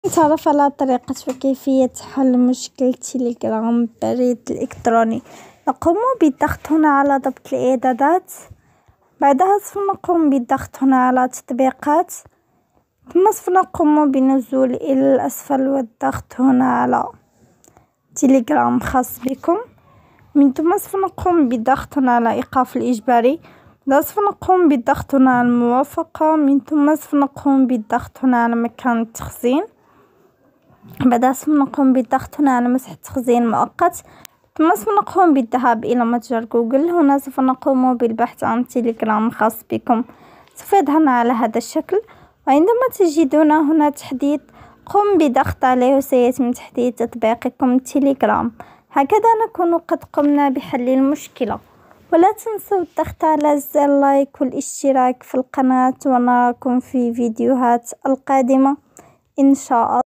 نتعرف على طريقة وكيفية حل مشكلة تيليجرام بريد الإلكتروني. نقوم بالضغط هنا على ضبط الإعدادات، بعدها سوف نقوم بالضغط هنا على تطبيقات، ثم سوف نقوم بالنزول إلى الأسفل والضغط هنا على تيليجرام خاص بكم. من ثم سوف نقوم بالضغط هنا على إيقاف الإجباري، سوف نقوم بالضغط هنا على الموافقة، من ثم سوف نقوم بالضغط هنا على مكان التخزين، بعدها سوف نقوم بالضغط هنا على مسح التخزين المؤقت، ثم سوف نقوم بالذهاب إلى متجر جوجل. هنا سوف نقوم بالبحث عن تيليجرام خاص بكم، سوف يظهر على هذا الشكل، وعندما تجدون هنا تحديث قم بضغط عليه وسيتم تحديث تطبيقكم تيليجرام. هكذا نكون قد قمنا بحل المشكلة، ولا تنسوا الضغط على زر لايك والاشتراك في القناة، ونراكم في فيديوهات القادمة إن شاء الله.